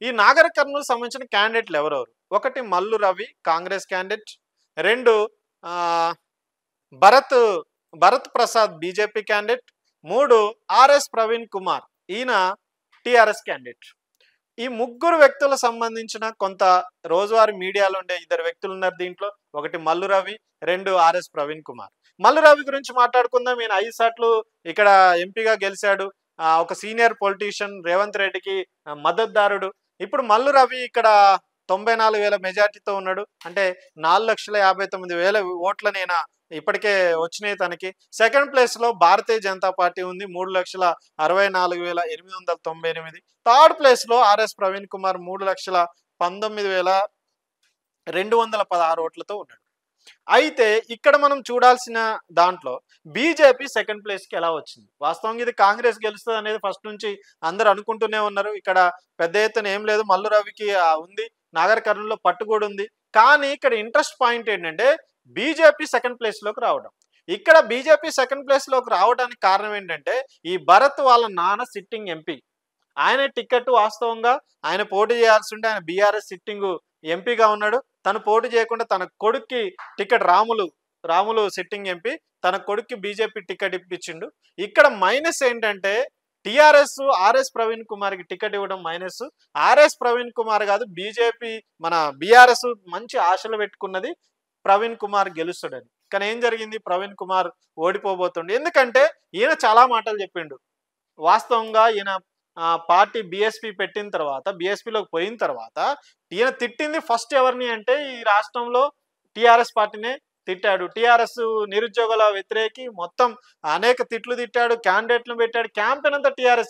ఈ నాగర్ కర్నూలు సంబంధించిన క్యాండిడేట్లు ఎవరెవరు? ఒకటి మల్లు రవి కాంగ్రెస్ క్యాండిడేట్, 2 ఆహ్, Bharat Bharat Prasad BJP candidate, 3 RS Praveen Kumar ఈయన టీఆర్ఎస్ క్యాండిడేట్. ఈ ముగ్గురు వ్యక్తులకు సంబంధించిన కొంత రోజువారీ మీడియాలో ఉండే ఇద్దరు వ్యక్తులు ఉన్నారు దీంట్లో. ఒకటి మల్లు రవి, 2 ఆర్ఎస్ ప్రవీణ్ కుమార్. మల్లు రవి గురించి మాట్లాడుకుందాం. ఈయన 5 సార్లు ఇక్కడ ఎంపీగా గెలిచాడు. ఒక సీనియర్ పొలిటీషియన్, రేవంత్ రెడ్డికి మద్దతుదారుడు. ఇప్పుడు మల్లు రవి ఇక్కడ 94,000 మెజార్టీతో ఉన్నాడు. అంటే 4,59,000 ఓట్లని ఈయన ఇప్పటికే వచ్చినాయి తనకి. సెకండ్ ప్లేస్ లో భారతీయ జనతా పార్టీ ఉంది, 3,64,898. థర్డ్ ప్లేస్ లో ఆర్ఎస్ ప్రవీణ్ కుమార్ 3,19,216 ఓట్లతో ఉన్నాడు. అయితే ఇక్కడ మనం చూడాల్సిన దాంట్లో బీజేపీ సెకండ్ ప్లేస్ కి ఎలా వచ్చింది? వాస్తవంగా ఇది కాంగ్రెస్ గెలుస్తుంది అనేది ఫస్ట్ నుంచి అందరూ అనుకుంటూనే ఉన్నారు. ఇక్కడ పెద్ద ఎత్తున ఏం లేదు, మల్లు రవికి ఉంది, నాగర్ కర్నూలులో పట్టు కూడా ఉంది. కానీ ఇక్కడ ఇంట్రెస్ట్ పాయింట్ ఏంటంటే బీజేపీ సెకండ్ ప్లేస్ లోకి రావడం. ఇక్కడ బీజేపీ సెకండ్ ప్లేస్ లోకి రావడానికి కారణం ఏంటంటే ఈ భరత్ వాళ్ళ నాన్న సిట్టింగ్ ఎంపీ, ఆయన టికెట్ వాస్తవంగా ఆయన పోటీ చేయాల్సి ఉంటే ఆయన బీఆర్ఎస్ సిట్టింగ్ ఎంపీగా ఉన్నాడు. తను పోటీ చేయకుండా తన కొడుక్కి టికెట్ రాములు సిట్టింగ్ ఎంపీ తన కొడుక్కి బీజేపీ టికెట్ ఇప్పించిండు. ఇక్కడ మైనస్ ఏంటంటే టిఆర్ఎస్ ఆర్ఎస్ ప్రవీణ్ కుమార్కి టికెట్ ఇవ్వడం మైనస్. ఆర్ఎస్ ప్రవీణ్ కుమార్ కాదు, బీజేపీ మన బీఆర్ఎస్ మంచి ఆశలు పెట్టుకున్నది ప్రవీణ్ కుమార్ గెలుస్తాడని. కానీ ఏం జరిగింది? ప్రవీణ్ కుమార్ ఓడిపోబోతుండే. ఎందుకంటే ఈయన చాలా మాటలు చెప్పిండు. వాస్తవంగా ఈయన పార్టీ బీఎస్పీ పెట్టిన తర్వాత, బీఎస్పీలోకి పోయిన తర్వాత ఈయన తిట్టింది ఫస్ట్ ఎవరిని అంటే ఈ రాష్ట్రంలో టీఆర్ఎస్ పార్టీనే తిట్టాడు. టీఆర్ఎస్ నిరుద్యోగుల వ్యతిరేకి మొత్తం అనేక తిట్లు తిట్టాడు, క్యాండిడేట్లను పెట్టాడు, క్యాంపెయిన్ అంతా టీఆర్ఎస్.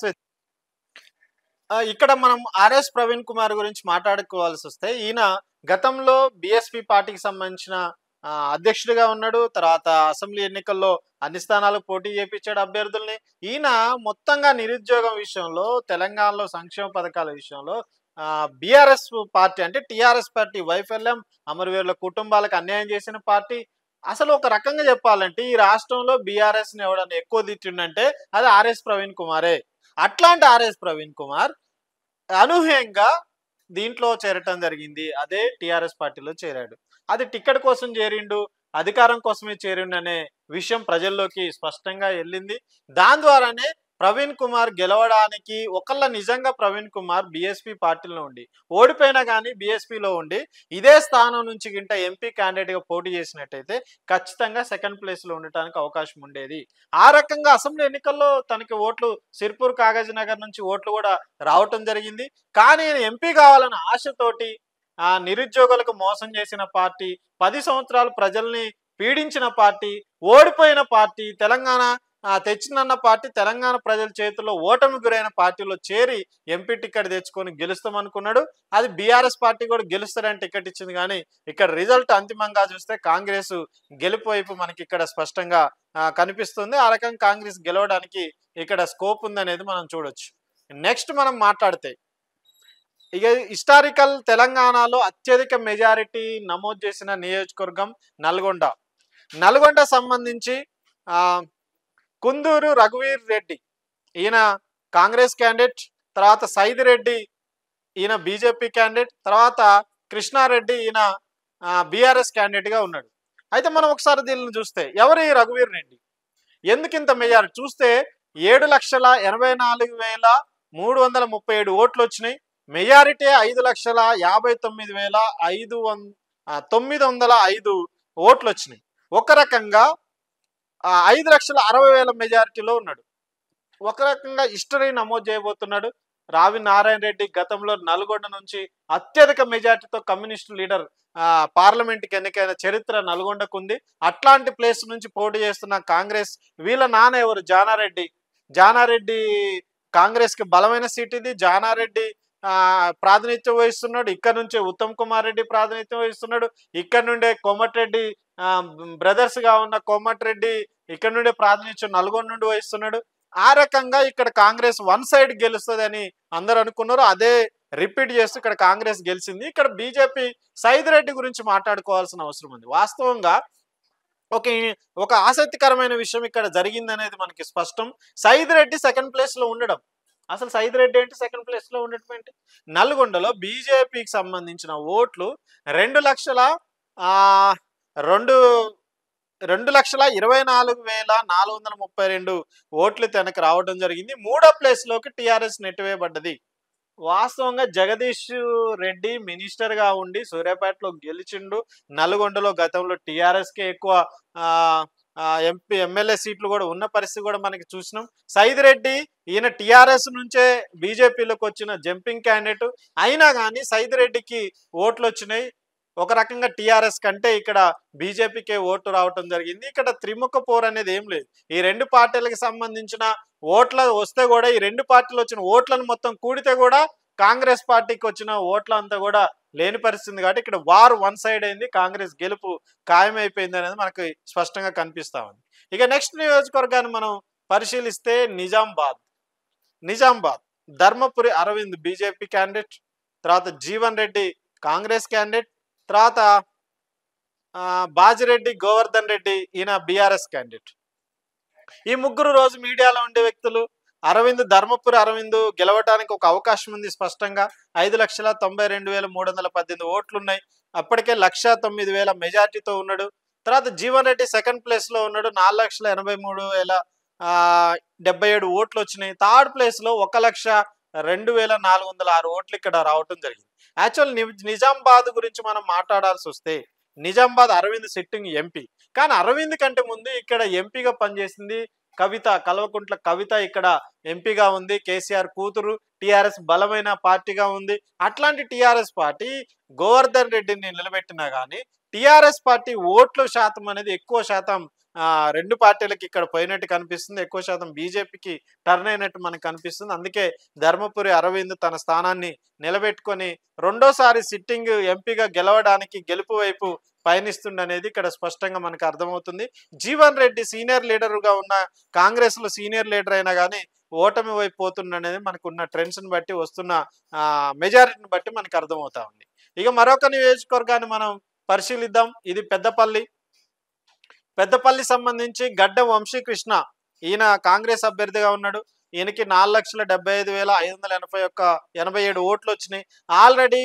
ఇక్కడ మనం ఆర్ఎస్ ప్రవీణ్ కుమార్ గురించి మాట్లాడుకోవాల్సి వస్తే ఈయన గతంలో బీఎస్పీ పార్టీకి సంబంధించిన అధ్యక్షుడిగా ఉన్నాడు. తర్వాత అసెంబ్లీ ఎన్నికల్లో అన్ని స్థానాలకు పోటీ చేయించాడు అభ్యర్థుల్ని. ఈయన మొత్తంగా నిరుద్యోగం విషయంలో, తెలంగాణలో సంక్షేమ పథకాల విషయంలో బీఆర్ఎస్ పార్టీ అంటే టీఆర్ఎస్ పార్టీ వైఫల్యం, అమరవీరుల కుటుంబాలకు అన్యాయం చేసిన పార్టీ. అసలు ఒక రకంగా చెప్పాలంటే ఈ రాష్ట్రంలో బీఆర్ఎస్ ని ఎవడన్నా ఎక్కువ తిట్టిండంటే అది ఆర్ఎస్ ప్రవీణ్ కుమారే. అట్లాంటి ఆర్ఎస్ ప్రవీణ్ కుమార్ అనూహ్యంగా దీంట్లో చేరటం జరిగింది. అదే టీఆర్ఎస్ పార్టీలో చేరాడు. అది టికెట్ కోసం చేరిండు, అధికారం కోసమే చేరిండు అనే విషయం ప్రజల్లోకి స్పష్టంగా వెళ్ళింది. దాని ద్వారానే ప్రవీణ్ కుమార్ గెలవడానికి ఒకళ్ళ నిజంగా ప్రవీణ్ కుమార్ బీఎస్పీ పార్టీలో ఉండి ఓడిపోయినా కానీ బీఎస్పీలో ఉండి ఇదే స్థానం నుంచి గింట ఎంపీ క్యాండిడేట్గా పోటీ చేసినట్టయితే ఖచ్చితంగా సెకండ్ ప్లేస్లో ఉండటానికి అవకాశం ఉండేది. ఆ రకంగా అసెంబ్లీ ఎన్నికల్లో తనకి ఓట్లు సిర్పూర్ కాగజ్ నగర్ నుంచి ఓట్లు కూడా రావటం జరిగింది. కానీ ఎంపీ కావాలన్న ఆశతోటి నిరుద్యోగులకు మోసం చేసిన పార్టీ, 10 సంవత్సరాలు ప్రజల్ని పీడించిన పార్టీ, ఓడిపోయిన పార్టీ, తెలంగాణ తెచ్చినన్న పార్టీ, తెలంగాణ ప్రజల చేతుల్లో ఓటమి గురైన పార్టీలో చేరి ఎంపీ టికెట్ తెచ్చుకొని గెలుస్తామనుకున్నాడు. అది బీఆర్ఎస్ పార్టీ కూడా గెలుస్తారని టికెట్ ఇచ్చింది. కానీ ఇక్కడ రిజల్ట్ అంతిమంగా చూస్తే కాంగ్రెస్ గెలుపు వైపు మనకి ఇక్కడ స్పష్టంగా కనిపిస్తుంది. ఆ రకంగా కాంగ్రెస్ గెలవడానికి ఇక్కడ స్కోప్ ఉందనేది మనం చూడొచ్చు. నెక్స్ట్ మనం మాట్లాడితే ఇక హిస్టారికల్ తెలంగాణలో అత్యధిక మెజారిటీ నమోదు చేసిన నియోజకవర్గం నల్గొండ సంబంధించి కుందూరు రఘువీర్ రెడ్డి ఈయన కాంగ్రెస్ క్యాండిడేట్, తర్వాత సైద్ రెడ్డి ఈయన బీజేపీ క్యాండిడేట్, తర్వాత కృష్ణారెడ్డి ఈయన బీఆర్ఎస్ క్యాండిడేట్గా ఉన్నాడు. అయితే మనం ఒకసారి దీనిని చూస్తే ఎవరు ఈ రఘువీర్ రెడ్డి, ఎందుకు ఇంత మెజారిటీ చూస్తే 7,84,337 ఓట్లు వచ్చినాయి. మెజారిటీ 5,59,905 ఓట్లు వచ్చినాయి. ఒక రకంగా 5,60,000 మెజారిటీలో ఉన్నాడు. ఒక రకంగా హిస్టరీ నమోదు చేయబోతున్నాడు. రావి నారాయణ రెడ్డి గతంలో నల్గొండ నుంచి అత్యధిక మెజార్టీతో కమ్యూనిస్టు లీడర్ పార్లమెంట్కి ఎన్నికైన చరిత్ర నల్గొండకు ఉంది. అట్లాంటి ప్లేస్ నుంచి పోటీ చేస్తున్న కాంగ్రెస్, వీళ్ళ నాన్న ఎవరు జానారెడ్డి కాంగ్రెస్ కి బలమైన సీట్ ఇది. జానారెడ్డి ప్రాతినిధ్యం వహిస్తున్నాడు. ఇక్కడ నుంచే ఉత్తమ్ కుమార్ రెడ్డి ప్రాతినిధ్యం వహిస్తున్నాడు. ఇక్కడ నుండే కోమటిరెడ్డి బ్రదర్స్ గా ఉన్న కోమటిరెడ్డి ఇక్కడ నుండే ప్రాతినిధ్యం నల్గొండ నుండి వహిస్తున్నాడు. ఆ రకంగా ఇక్కడ కాంగ్రెస్ వన్ సైడ్ గెలుస్తుంది అని అందరూ అనుకున్నారు. అదే రిపీట్ చేస్తూ ఇక్కడ కాంగ్రెస్ గెలిచింది. ఇక్కడ బీజేపీ సైద్ రెడ్డి గురించి మాట్లాడుకోవాల్సిన అవసరం ఉంది. వాస్తవంగా ఒక ఆసక్తికరమైన విషయం ఇక్కడ జరిగింది అనేది మనకి స్పష్టం. సైద్ రెడ్డి సెకండ్ ప్లేస్ లో ఉండడం, అసలు సైదిరెడ్డి ఏంటి సెకండ్ ప్లేస్ లో ఉండటం ఏంటి? నల్గొండలో బీజేపీకి సంబంధించిన ఓట్లు 2,00,000 ఆ 2 2,24,432 ఓట్లు తనకు రావడం జరిగింది. మూడో ప్లేస్ లోకి టీఆర్ఎస్ నెట్టివేయబడ్డది. వాస్తవంగా జగదీష్ రెడ్డి మినిస్టర్ గా ఉండి సూర్యాపేటలో గెలిచిండు. నల్గొండలో గతంలో టీఆర్ఎస్ కే ఎక్కువ ఆ ఎమ్మెల్యే సీట్లు కూడా ఉన్న పరిస్థితి కూడా మనకి చూసినాం. సైదిరెడ్డి ఈయన టీఆర్ఎస్ నుంచే బీజేపీలోకి వచ్చిన జంపింగ్ క్యాండిడేట్. అయినా కానీ సైదిరెడ్డికి ఓట్లు వచ్చినాయి. ఒక రకంగా టీఆర్ఎస్ కంటే ఇక్కడ బీజేపీకే ఓటు రావటం జరిగింది. ఇక్కడ త్రిముఖ పోరు అనేది ఏం లేదు. ఈ రెండు పార్టీలకు సంబంధించిన ఓట్ల వస్తే కూడా ఈ రెండు పార్టీలు వచ్చిన ఓట్లను మొత్తం కూడితే కూడా కాంగ్రెస్ పార్టీకి వచ్చిన ఓట్లంతా కూడా లేని పరిస్థితి కాబట్టి ఇక్కడ వార్ వన్ సైడ్ అయింది. కాంగ్రెస్ గెలుపు ఖాయమైపోయింది అనేది మనకు స్పష్టంగా కనిపిస్తా ఉంది. ఇక నెక్స్ట్ నియోజకవర్గాన్ని మనం పరిశీలిస్తే నిజామాబాద్ ధర్మపురి అరవింద్ బీజేపీ క్యాండిడేట్, తర్వాత జీవన్ రెడ్డి కాంగ్రెస్ క్యాండిడేట్, తర్వాత బాజిరెడ్డి గోవర్ధన్ రెడ్డి ఈయన బీఆర్ఎస్ క్యాండిడేట్. ఈ ముగ్గురు రోజు మీడియాలో ఉండే వ్యక్తులు. ధర్మపురి అరవింద్ గెలవడానికి ఒక అవకాశం ఉంది స్పష్టంగా. 5,92,318 ఓట్లున్నాయి. అప్పటికే 1,09,000 మెజార్టీతో ఉన్నాడు. తర్వాత జీవన్ రెడ్డి సెకండ్ ప్లేస్ లో ఉన్నాడు. 4,83,077 ఓట్లు వచ్చినాయి. థర్డ్ ప్లేస్ లో 1,02,406 ఓట్లు ఇక్కడ రావటం జరిగింది. యాక్చువల్ నిజామాబాద్ గురించి మనం మాట్లాడాల్సి వస్తే నిజామాబాద్ అరవింద్ సిట్టింగ్ ఎంపీ. కానీ అరవింద్ కంటే ముందు ఇక్కడ ఎంపీగా పనిచేసింది కల్వకుంట్ల కవిత ఇక్కడ ఎంపీగా ఉంది. కేసీఆర్ కూతురు. టీఆర్ఎస్ బలమైన పార్టీగా ఉంది. అట్లాంటి టీఆర్ఎస్ పార్టీ గోవర్ధన్ రెడ్డిని నిలబెట్టినా కానీ టీఆర్ఎస్ పార్టీ ఓట్ల శాతం అనేది ఎక్కువ శాతం రెండు పార్టీలకి ఇక్కడ పోయినట్టు కనిపిస్తుంది. ఎక్కువ శాతం బీజేపీకి టర్న్ అయినట్టు మనకు కనిపిస్తుంది. అందుకే ధర్మపురి అరవింద్ తన స్థానాన్ని నిలబెట్టుకొని రెండోసారి సిట్టింగ్ ఎంపీగా గెలవడానికి గెలుపు వైపు పయనిస్తుండనేది ఇక్కడ స్పష్టంగా మనకు అర్థమవుతుంది. జీవన్ రెడ్డి సీనియర్ లీడర్గా ఉన్న కాంగ్రెస్ లో సీనియర్ లీడర్ అయినా కానీ ఓటమి వైపు పోతుండనేది మనకున్న ట్రెండ్స్ ని బట్టి వస్తున్న మెజారిటీని బట్టి మనకు అర్థమవుతా ఉంది. ఇక మరొక నియోజకవర్గాన్ని మనం పరిశీలిద్దాం. ఇది పెద్దపల్లి సంబంధించి గడ్డ వంశీకృష్ణ ఈయన కాంగ్రెస్ అభ్యర్థిగా ఉన్నాడు. ఈయనకి 4,75,587 ఓట్లు వచ్చినాయి. ఆల్రెడీ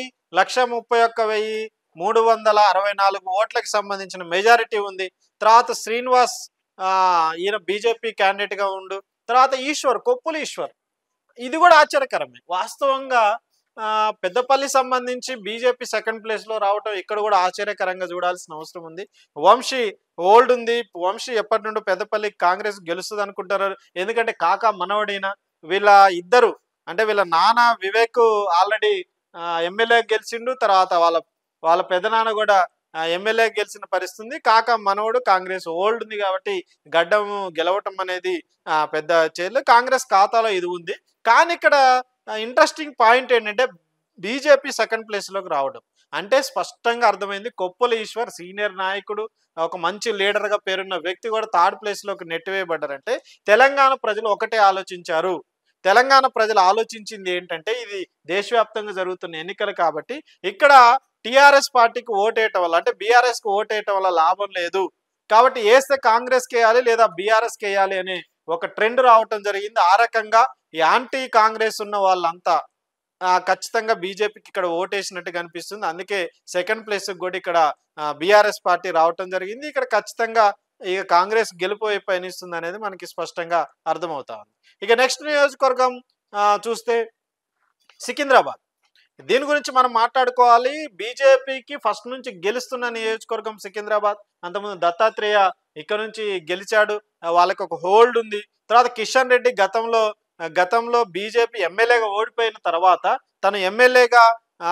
1,31,364 ఓట్లకు సంబంధించిన మెజారిటీ ఉంది. తర్వాత శ్రీనివాస్ ఈయన బీజేపీ క్యాండిడేట్ గా ఉండు. తర్వాత కొప్పుల ఈశ్వర్ ఇది కూడా ఆశ్చర్యకరమే. వాస్తవంగా పెద్దపల్లి సంబంధించి బీజేపీ సెకండ్ ప్లేస్ లో రావటం ఇక్కడ కూడా ఆశ్చర్యకరంగా చూడాల్సిన అవసరం ఉంది. వంశీ ఓల్డ్ ఉంది. వంశీ ఎప్పటి నుండో పెద్దపల్లి కాంగ్రెస్ గెలుస్తుంది అనుకుంటారు. ఎందుకంటే కాకా మనవడిన వీళ్ళ ఇద్దరు అంటే వీళ్ళ నాన్న వివేక్ ఆల్రెడీ ఎమ్మెల్యే గెలిచిండు. తర్వాత వాళ్ళ పెద్దనాన్న కూడా ఎమ్మెల్యే గెలిచిన పరిస్థితి. కాకా మనవడు కాంగ్రెస్ ఓల్డ్ ఉంది కాబట్టి గడ్డం గెలవటం అనేది పెద్ద చేయలేదు. కాంగ్రెస్ ఖాతాలో ఇది ఉంది. కానీ ఇక్కడ ఇంట్రెస్టింగ్ పాయింట్ ఏంటంటే బీజేపీ సెకండ్ ప్లేస్ లోకి రావడం అంటే స్పష్టంగా అర్థమైంది. కొప్పుల ఈశ్వర్ సీనియర్ నాయకుడు, ఒక మంచి లీడర్ గా పేరున్న వ్యక్తి కూడా థర్డ్ ప్లేస్ లోకి నెట్టివేయబడ్డారంటే తెలంగాణ ప్రజలు ఒకటే ఆలోచించారు. తెలంగాణ ప్రజలు ఆలోచించింది ఏంటంటే ఇది దేశవ్యాప్తంగా జరుగుతున్న ఎన్నికలు కాబట్టి ఇక్కడ టీఆర్ఎస్ పార్టీకి ఓటేయటం వల్ల అంటే బీఆర్ఎస్ కు ఓటేయటం వల్ల లాభం లేదు కాబట్టి వేస్తే కాంగ్రెస్ కి వేయాలి లేదా బీఆర్ఎస్ కి వేయాలి అనే ఒక ట్రెండ్ రావటం జరిగింది. ఆ రకంగా యాంటీ కాంగ్రెస్ ఉన్న వాళ్ళంతా ఖచ్చితంగా బీజేపీకి ఇక్కడ ఓటేసినట్టు కనిపిస్తుంది. అందుకే సెకండ్ ప్లేస్ కూడా ఇక్కడ బీఆర్ఎస్ పార్టీ రావటం జరిగింది. ఇక్కడ ఖచ్చితంగా ఇక కాంగ్రెస్ గెలుపు వైపు పయనిస్తుంది అనేది మనకి స్పష్టంగా అర్థమవుతా ఉంది. ఇక నెక్స్ట్ నియోజకవర్గం చూస్తే సికింద్రాబాద్. దీని గురించి మనం మాట్లాడుకోవాలి. బీజేపీకి ఫస్ట్ నుంచి గెలుస్తున్న నియోజకవర్గం సికింద్రాబాద్. అంతకుముందు దత్తాత్రేయ ఇక్కడ నుంచి గెలిచాడు. వాళ్ళకి ఒక హోల్డ్ ఉంది. తర్వాత కిషన్ రెడ్డి గతంలో బీజేపీ ఎమ్మెల్యేగా ఓడిపోయిన తర్వాత తను ఎమ్మెల్యేగా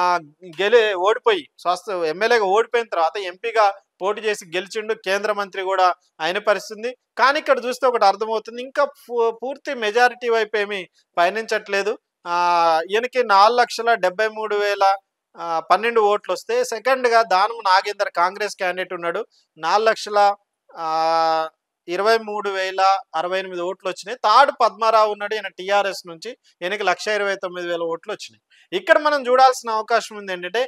ఎమ్మెల్యేగా ఓడిపోయిన తర్వాత ఎంపీగా పోటీ చేసి గెలిచిండు. కేంద్ర మంత్రి కూడా అయిన పరిస్థితి. కానీ ఇక్కడ చూస్తే ఒకటి అర్థమవుతుంది, ఇంకా పూర్తి మెజారిటీ వైపు ఏమీ పయనించట్లేదు. ఈయనకి 4,73,012 ఓట్లు వస్తే సెకండ్ గా దానం నాగేందర్ కాంగ్రెస్ క్యాండిడేట్ ఉన్నాడు. 23,068 ఓట్లు వచ్చినాయి. థర్డ్ పద్మారావు ఉన్నాడు, ఈయన టీఆర్ఎస్ నుంచి, ఈయనకి 1,29,000 ఓట్లు వచ్చినాయి. ఇక్కడ మనం చూడాల్సిన అవకాశం ఉంది ఏంటంటే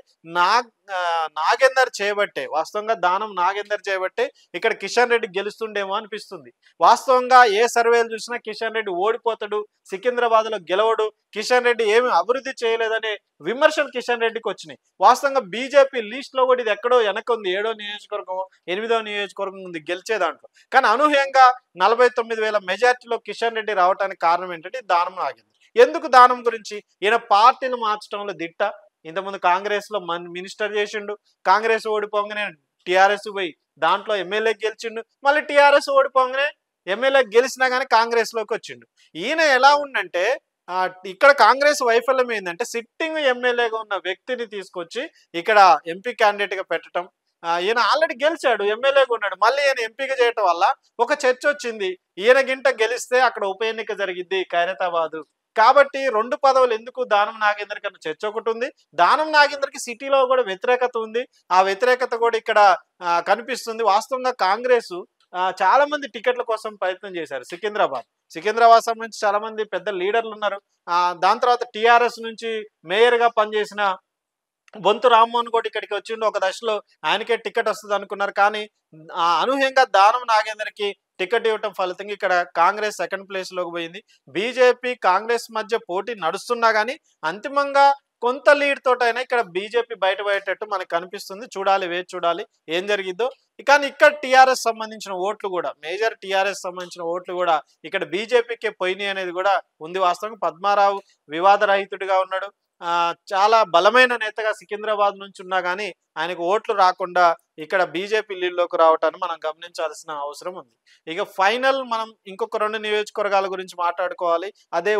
నాగేందర్ చేయబట్టే, వాస్తవంగా దానం నాగేందర్ చేయబట్టే ఇక్కడ కిషన్ రెడ్డి గెలుస్తుండేమో అనిపిస్తుంది. వాస్తవంగా ఏ సర్వేలు చూసినా కిషన్ రెడ్డి ఓడిపోతాడు, సికింద్రాబాద్ లో గెలవడు, కిషన్ రెడ్డి ఏమి అభివృద్ధి చేయలేదనే విమర్శలు కిషన్ రెడ్డికి వచ్చినాయి. వాస్తవంగా బీజేపీ లీస్ట్ లో కూడా ఇది ఎక్కడో వెనక ఉంది, 7వ నియోజకవర్గం 8వ నియోజకవర్గం ఉంది గెలిచే దాంట్లో. కానీ అనూహ్యంగా 49,000 మెజార్టీలో కిషన్ రెడ్డి రావడానికి కారణం ఏంటంటే దానం నాగేందర్. ఎందుకు దానం గురించి? ఈయన పార్టీలు మార్చడంలో దిట్ట. ఇంతకుముందు కాంగ్రెస్ లో మినిస్టర్ చేసిండు, కాంగ్రెస్ ఓడిపోగానే టీఆర్ఎస్ పోయి దాంట్లో ఎమ్మెల్యే గెలిచిండు, మళ్ళీ టీఆర్ఎస్ ఓడిపోగానే ఎమ్మెల్యే గెలిచినా కానీ కాంగ్రెస్ లోకి వచ్చిండు. ఈయన ఎలా ఉండంటే ఇక్కడ కాంగ్రెస్ వైఫల్యం ఏంటంటే సిట్టింగ్ ఎమ్మెల్యేగా ఉన్న వ్యక్తిని తీసుకొచ్చి ఇక్కడ ఎంపీ క్యాండిడేట్ గా పెట్టడం. ఈయన ఆల్రెడీ గెలిచాడు, ఎమ్మెల్యేగా ఉన్నాడు, మళ్ళీ ఈయన ఎంపీగా చేయటం వల్ల ఒక చర్చ వచ్చింది, ఈయన గింట గెలిస్తే అక్కడ ఉప ఎన్నిక జరిగిద్ది ఖైరతాబాదు, కాబట్టి 2 పదవులు ఎందుకు దానం నాగేందర్ కన్నా చర్చ ఒకటి ఉంది. దానం నాగేందర్కి సిటీలో కూడా వ్యతిరేకత ఉంది, ఆ వ్యతిరేకత కూడా ఇక్కడ కనిపిస్తుంది. వాస్తవంగా కాంగ్రెస్ చాలా మంది టికెట్ల కోసం ప్రయత్నం చేశారు. సికింద్రాబాద్ సంబంధించి చాలా మంది పెద్ద లీడర్లు ఉన్నారు. దాని తర్వాత టీఆర్ఎస్ నుంచి మేయర్ గా పనిచేసిన బొంతు రామ్మోహన్ కూడా ఇక్కడికి వచ్చిండు. ఒక దశలో ఆయనకే టికెట్ వస్తుంది అనుకున్నారు, కానీ అనూహ్యంగా దానం నాగేందర్కి టికెట్ ఇవ్వటం ఫలితంగా ఇక్కడ కాంగ్రెస్ సెకండ్ ప్లేస్ లోకి పోయింది. బీజేపీ కాంగ్రెస్ మధ్య పోటీ నడుస్తున్నా కానీ అంతిమంగా కొంత లీడ్ తోటైనా ఇక్కడ బీజేపీ బయటపడేటట్టు మనకు కనిపిస్తుంది. చూడాలి, వేచి చూడాలి ఏం జరిగిద్దో. కానీ ఇక్కడ టీఆర్ఎస్ సంబంధించిన ఓట్లు కూడా, మేజర్ టీఆర్ఎస్ సంబంధించిన ఓట్లు కూడా ఇక్కడ బీజేపీకే పోయినాయి అనేది కూడా ఉంది. వాస్తవంగా పద్మారావు వివాదరహితుడిగా ఉన్నాడు, చాలా బలమైన నేతగా సికింద్రాబాద్ నుంచి ఉన్నా కానీ ఆయనకు ఓట్లు రాకుండా ఇక్కడ బీజేపీ లీడ్లోకి రావటాన్ని మనం గమనించాల్సిన అవసరం ఉంది. ఇక ఫైనల్ మనం ఇంకొక 2 నియోజకవర్గాల గురించి మాట్లాడుకోవాలి. అదే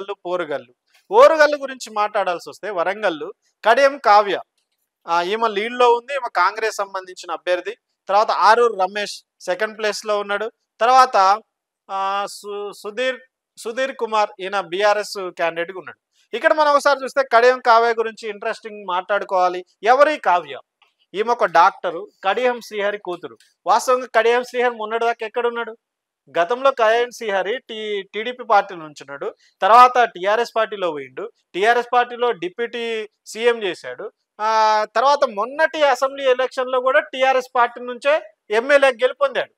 ఓరుగల్లు గురించి మాట్లాడాల్సి వస్తే వరంగల్లు కడియం కావ్య ఈమె లీడ్లో ఉంది, ఈమె కాంగ్రెస్ సంబంధించిన అభ్యర్థి. తర్వాత ఆరూరు రమేష్ సెకండ్ ప్లేస్ లో ఉన్నాడు. తర్వాత సుధీర్ కుమార్ ఈయన బీఆర్ఎస్ క్యాండిడేట్గా ఉన్నాడు. ఇక్కడ మనం ఒకసారి చూస్తే కడియం కావ్య గురించి ఇంట్రెస్టింగ్ మాట్లాడుకోవాలి. ఎవరి కావ్య? ఈమె ఒక డాక్టరు, కడియం శ్రీహరి కూతురు. వాస్తవంగా కడియం శ్రీహరి మొన్నటిదాకా ఎక్కడున్నాడు? గతంలో కడియం శ్రీహరి టీడీపీ పార్టీ నుంచి ఉన్నాడు, తర్వాత టీఆర్ఎస్ పార్టీలో పోయిండు, టీఆర్ఎస్ పార్టీలో డిప్యూటీ సీఎం చేశాడు. తర్వాత మొన్నటి అసెంబ్లీ ఎలక్షన్ లో కూడా టీఆర్ఎస్ పార్టీ నుంచే ఎమ్మెల్యే గెలుపొందాడు.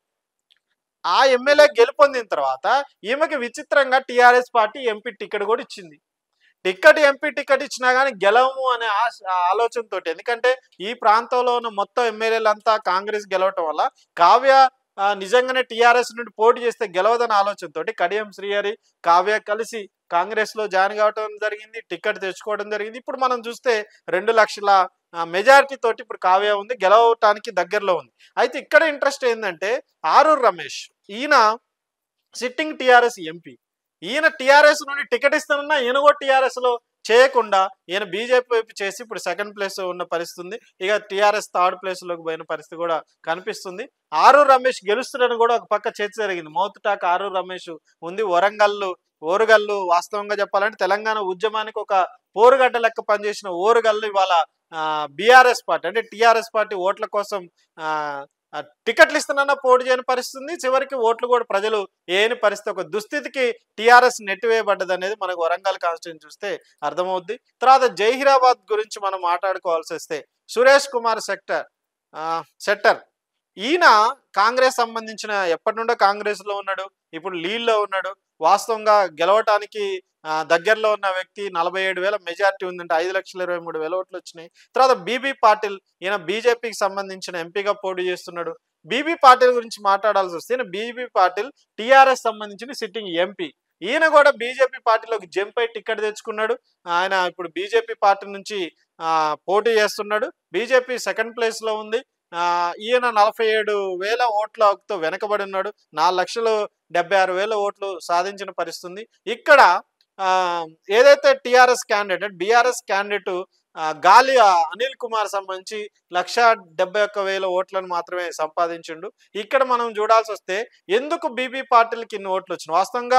ఆ ఎమ్మెల్యే గెలుపొందిన తర్వాత ఈమెకి విచిత్రంగా టీఆర్ఎస్ పార్టీ ఎంపీ టికెట్ కూడా ఇచ్చింది. ఎంపీ టికెట్ ఇచ్చినా కానీ గెలవము అనే ఆలోచనతో, ఎందుకంటే ఈ ప్రాంతంలో ఉన్న మొత్తం ఎమ్మెల్యేలంతా కాంగ్రెస్ గెలవటం వల్ల కావ్య నిజంగానే టీఆర్ఎస్ నుండి పోటీ చేస్తే గెలవదన్న ఆలోచనతో కడియం శ్రీహరి కావ్య కలిసి కాంగ్రెస్ లో జాయిన్ కావడం జరిగింది, టికెట్ తెచ్చుకోవడం జరిగింది. ఇప్పుడు మనం చూస్తే 2 లక్షల మెజారిటీ తోటి ఇప్పుడు కావ్య ఉంది, గెలవటానికి దగ్గరలో ఉంది. అయితే ఇక్కడ ఇంట్రెస్ట్ ఏంటంటే ఆరూరు రమేష్, ఈయన సిట్టింగ్ టీఆర్ఎస్ ఎంపీ, ఈయన టీఆర్ఎస్ నుండి టికెట్ ఇస్తానన్నా ఈయన కూడా టీఆర్ఎస్ లో చేయకుండా ఈయన బీజేపీ వైపు చేసి ఇప్పుడు సెకండ్ ప్లేస్ ఉన్న పరిస్థితి ఉంది. ఇక టీఆర్ఎస్ థర్డ్ ప్లేస్ లోకి పోయిన పరిస్థితి కూడా కనిపిస్తుంది. ఆరూరు రమేష్ గెలుస్తున్నాడని కూడా ఒక పక్క చర్చ జరిగింది. మౌత్ టాక్ ఆరూరు రమేష్ ఉంది. ఓరుగల్లు వాస్తవంగా చెప్పాలంటే తెలంగాణ ఉద్యమానికి ఒక పోరుగడ్డ లెక్క పనిచేసిన ఓరుగల్లు ఇవాళ బీఆర్ఎస్ పార్టీ అంటే టీఆర్ఎస్ పార్టీ ఓట్ల కోసం టికెట్లు ఇస్తున్నా పోటీ చేయని పరిస్థితి, చివరికి ఓట్లు కూడా ప్రజలు ఏని పరిస్థితి, ఒక దుస్థితికి టీఆర్ఎస్ నెట్టివేయబడ్డది అనేది మనకు వరంగల్ కాన్స్టిట్యూన్సీ చూస్తే అర్థమవుద్ది. తర్వాత జహీరాబాద్ గురించి మనం మాట్లాడుకోవాల్సి వస్తే సురేష్ కుమార్ శెట్టర్ ఈయన కాంగ్రెస్ సంబంధించిన ఎప్పటి నుండో కాంగ్రెస్ లో ఉన్నాడు, ఇప్పుడు లీడ్లో ఉన్నాడు. వాస్తవంగా గెలవటానికి దగ్గరలో ఉన్న వ్యక్తి, 47,000 మెజార్టీ ఉందంటే 5,23,000 ఓట్లు వచ్చినాయి. తర్వాత బీబీ పాటిల్, ఈయన బీజేపీకి సంబంధించిన ఎంపీగా పోటీ చేస్తున్నాడు. బీబీ పాటిల్ గురించి మాట్లాడాల్సి వస్తే బీబీ పాటిల్ టీఆర్ఎస్ సంబంధించిన సిట్టింగ్ ఎంపీ, ఈయన కూడా బీజేపీ పార్టీలోకి జంప్ అయి టికెట్ తెచ్చుకున్నాడు. ఆయన ఇప్పుడు బీజేపీ పార్టీ నుంచి పోటీ చేస్తున్నాడు. బీజేపీ సెకండ్ ప్లేస్ లో ఉంది. ఈయన 47,000 ఓట్లతో వెనకబడి ఉన్నాడు. 4,76,000 ఓట్లు సాధించిన పరిస్థితుంది. ఇక్కడ ఏదైతే టీఆర్ఎస్ క్యాండిడేట్ బీఆర్ఎస్ క్యాండిడేట్ గాలి అనిల్ కుమార్ సంబంధించి 1,71,000 ఓట్లను మాత్రమే సంపాదించిండు. ఇక్కడ మనం చూడాల్సి వస్తే ఎందుకు బీబీ పార్టీలకి ఇన్ని ఓట్లు వచ్చినాయి? వాస్తవంగా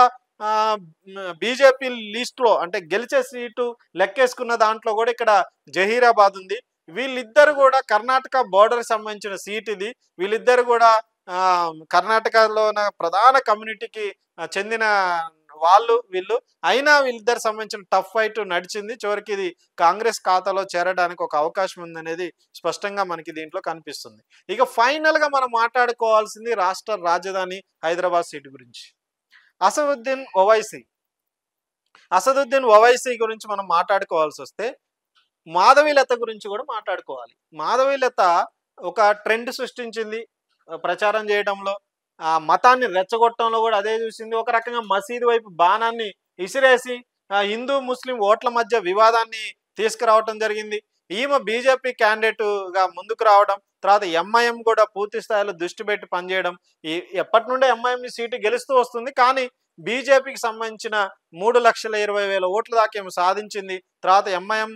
బీజేపీ లిస్ట్ లో అంటే గెలిచే సీటు లెక్కేసుకున్న దాంట్లో కూడా ఇక్కడ జహీరాబాద్ ఉంది. వీళ్ళిద్దరు కూడా కర్ణాటక బోర్డర్ సంబంధించిన సీట్ ఇది. వీళ్ళిద్దరు కూడా కర్ణాటకలో ఉన్న ప్రధాన కమ్యూనిటీకి చెందిన వీళ్ళు అయినా వీళ్ళిద్దరు సంబంధించిన టఫ్ ఫైట్ నడిచింది. చివరికి ఇది కాంగ్రెస్ ఖాతాలో చేరడానికి ఒక అవకాశం ఉందనేది స్పష్టంగా మనకి దీంట్లో కనిపిస్తుంది. ఇక ఫైనల్‌గా మనం మాట్లాడుకోవాల్సింది రాష్ట్ర రాజధాని హైదరాబాద్ సీటు గురించి. అసదుద్దీన్ ఓవైసీ. అసదుద్దీన్ ఓవైసీ గురించి మనం మాట్లాడుకోవాల్సొస్తే మాధవీలత గురించి కూడా మాట్లాడుకోవాలి. మాధవీలత ఒక ట్రెండ్ సృష్టించింది ప్రచారం చేయడంలో. మతాన్ని రెచ్చగొట్టడంలో కూడా అదే చూసింది. ఒక రకంగా మసీదు వైపు బాణాన్ని ఇసిరేసి హిందూ, ముస్లిం ఓట్ల మధ్య వివాదాన్ని తీసుకురావటం జరిగింది. ఈమె బీజేపీ క్యాండిడేట్‌గా ముందుకు రావడం, తర్వాత ఎంఐఎం కూడా పూర్తి స్థాయిలో దృష్టి పెట్టి పనిచేయడం. ఎప్పటి నుండో ఎంఐఎం సీటు గెలుస్తూ వస్తుంది. కానీ బీజేపీకి సంబంధించిన 3,20,000 ఓట్ల దాకా ఏమో సాధించింది. తర్వాత ఎంఐఎం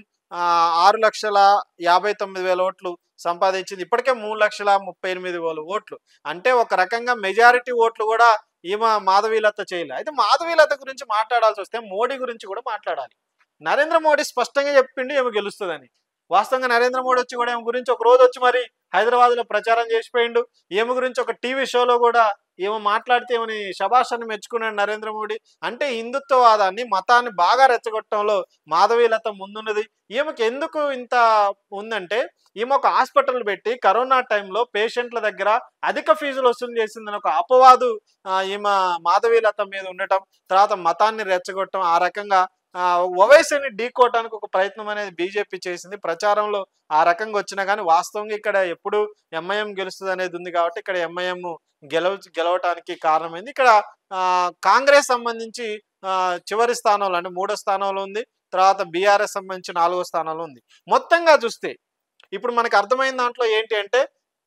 6,59,000 ఓట్లు సంపాదించింది. ఇప్పటికే 3,38,000 ఓట్లు. అంటే ఒక రకంగా మెజారిటీ ఓట్లు కూడా ఈమె మాధవీలత చేయలే. అయితే మాధవీలత గురించి మాట్లాడాల్సి వస్తే మోడీ గురించి కూడా మాట్లాడాలి. నరేంద్ర మోడీ స్పష్టంగా చెప్పిండు ఈమె గెలుస్తుందని. వాస్తవంగా నరేంద్ర మోడీ వచ్చి కూడా ఈమె గురించి ఒక రోజు వచ్చి మరి హైదరాబాద్లో ప్రచారం చేసిపోయిండు. ఈమె గురించి ఒక టీవీ షోలో కూడా ఈమె మాట్లాడితే ఈమెని శభాష్ అని మెచ్చుకున్నాడు నరేంద్ర మోడీ. అంటే హిందుత్వవాదాన్ని, మతాన్ని బాగా రెచ్చగొట్టడంలో మాధవీలత ముందున్నది. ఈమెకి ఎందుకు ఇంత ఉందంటే ఈమె ఒక హాస్పిటల్ పెట్టి కరోనా టైంలో పేషెంట్ల దగ్గర అధిక ఫీజులు వసూలు చేసిందని ఒక అపవాదు ఈమె మాధవీలత మీద ఉండటం, తర్వాత మతాన్ని రెచ్చగొట్టడం, ఆ రకంగా ఓవైసీని ఢీకోవటానికి ఒక ప్రయత్నం అనేది బీజేపీ చేసింది. ప్రచారంలో ఆ రకంగా వచ్చినా కానీ వాస్తవంగా ఇక్కడ ఎప్పుడు ఎంఐఎం గెలుస్తుంది అనేది ఉంది కాబట్టి ఇక్కడ ఎంఐఎం గెలవటానికి కారణమైంది. ఇక్కడ కాంగ్రెస్ సంబంధించి చివరి స్థానంలో అంటే 3వ స్థానంలో ఉంది. తర్వాత బీఆర్ఎస్ సంబంధించి 4వ స్థానంలో ఉంది. మొత్తంగా చూస్తే ఇప్పుడు మనకు అర్థమైన దాంట్లో ఏంటి అంటే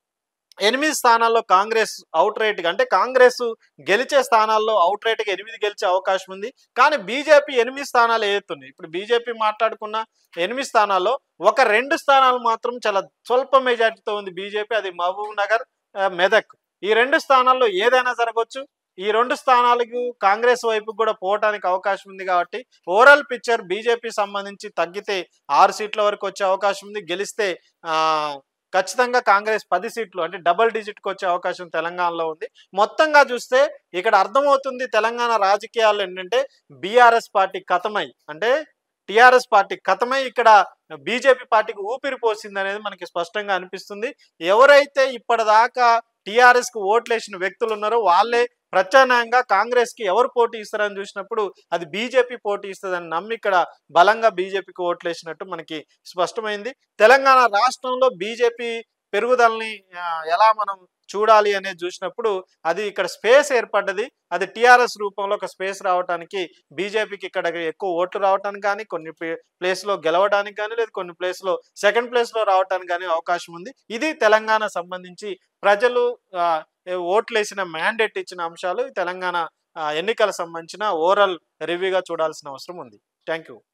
8 స్థానాల్లో కాంగ్రెస్ అవుట్ రైట్‌గా అంటే కాంగ్రెస్ గెలిచే స్థానాల్లో అవుట్ రైట్‌గా 8 గెలిచే అవకాశం ఉంది. కానీ బీజేపీ 8 స్థానాలు ఏదైతున్నాయి ఇప్పుడు బీజేపీ మాట్లాడుకున్న 8 స్థానాల్లో ఒక 2 స్థానాలు మాత్రం చాలా స్వల్ప మెజారిటీతో ఉంది బీజేపీ. అది మహబూబ్ నగర్, మెదక్. ఈ 2 స్థానాల్లో ఏదైనా జరగొచ్చు. ఈ 2 స్థానాలకు కాంగ్రెస్ వైపుకి కూడా పోవటానికి అవకాశం ఉంది కాబట్టి ఓవరాల్ పిక్చర్ బీజేపీ సంబంధించి తగ్గితే 6 సీట్ల వరకు వచ్చే అవకాశం ఉంది. గెలిస్తే ఖచ్చితంగా కాంగ్రెస్ 10 సీట్లు అంటే డబుల్ డిజిట్‌కి వచ్చే అవకాశం తెలంగాణలో ఉంది. మొత్తంగా చూస్తే ఇక్కడ అర్థమవుతుంది తెలంగాణ రాజకీయాల్లో ఏంటంటే బీఆర్ఎస్ పార్టీ ఖతమై అంటే టీఆర్ఎస్ పార్టీ ఖతమై ఇక్కడ బీజేపీ పార్టీకి ఊపిరి పోసిందనేది మనకి స్పష్టంగా అనిపిస్తుంది. ఎవరైతే ఇప్పటిదాకా టీఆర్ఎస్‌కి ఓట్లేసిన వ్యక్తులు ఉన్నారో వాళ్ళే ప్రత్యామ్నాయంగా కాంగ్రెస్‌కి ఎవరు పోటీ ఇస్తారని చూసినప్పుడు అది బీజేపీ పోటీ ఇస్తదని నమ్మి ఇక్కడ బలంగా బీజేపీకి ఓట్లేసినట్టు మనకి స్పష్టమైంది. తెలంగాణ రాష్ట్రంలో బీజేపీ పెరుగుదలని ఎలా మనం చూడాలి అనేది చూసినప్పుడు అది ఇక్కడ స్పేస్ ఏర్పడ్డది. అది టీఆర్ఎస్ రూపంలో ఒక స్పేస్ రావడానికి బీజేపీకి ఇక్కడ ఎక్కువ ఓట్లు రావడానికి కానీ కొన్ని ప్లేస్లో గెలవడానికి కానీ లేదు కొన్ని ప్లేస్లో సెకండ్ ప్లేస్లో రావడానికి కానీ అవకాశం ఉంది. ఇది తెలంగాణ సంబంధించి ప్రజలు ఓట్లేసిన మ్యాండేట్ ఇచ్చిన అంశాలు తెలంగాణ ఎన్నికల సంబంధించిన ఓవరాల్ రివ్యూగా చూడాల్సిన అవసరం ఉంది. Thank you.